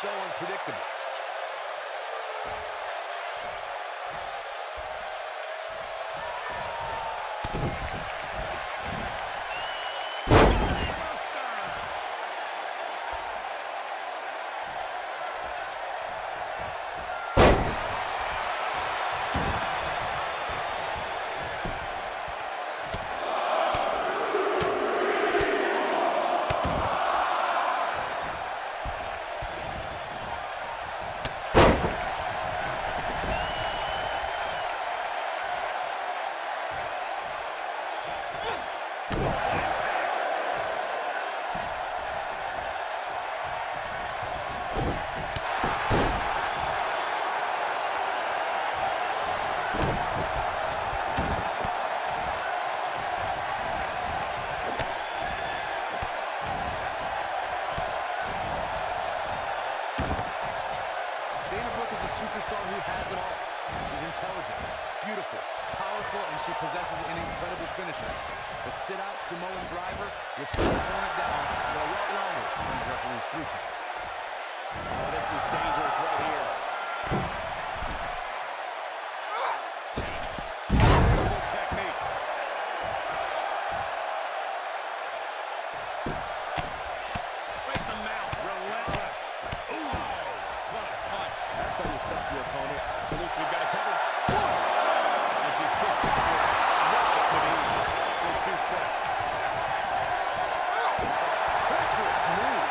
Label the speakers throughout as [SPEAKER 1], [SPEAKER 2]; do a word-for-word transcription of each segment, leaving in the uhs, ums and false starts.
[SPEAKER 1] so unpredictable.
[SPEAKER 2] Superstar who has it all. She's intelligent, beautiful, powerful, and she possesses an incredible finisher. The sit-out Samoan driver will put her opponent down for a lot longer than the referee's three count.
[SPEAKER 1] Oh, this is dangerous right here. Beautiful technique. Right in the mouth, relentless. Ooh, what a punch.
[SPEAKER 2] That's how you stop your opponent.
[SPEAKER 1] Luke, you've got it covered. And she kicks it with relative ease. Still too fresh.
[SPEAKER 2] Treacherous move.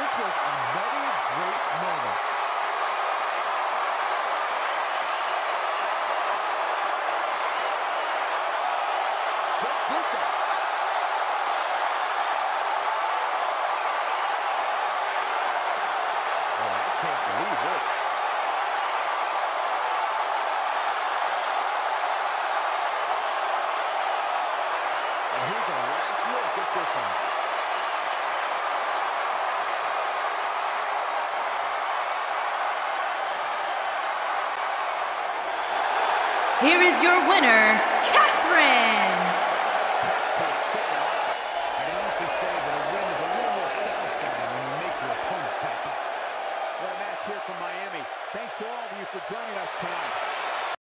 [SPEAKER 2] This was another great moment. Check this out. Oh, I can't believe this. And here's a last look at this one.
[SPEAKER 3] Here is your winner, Catherine.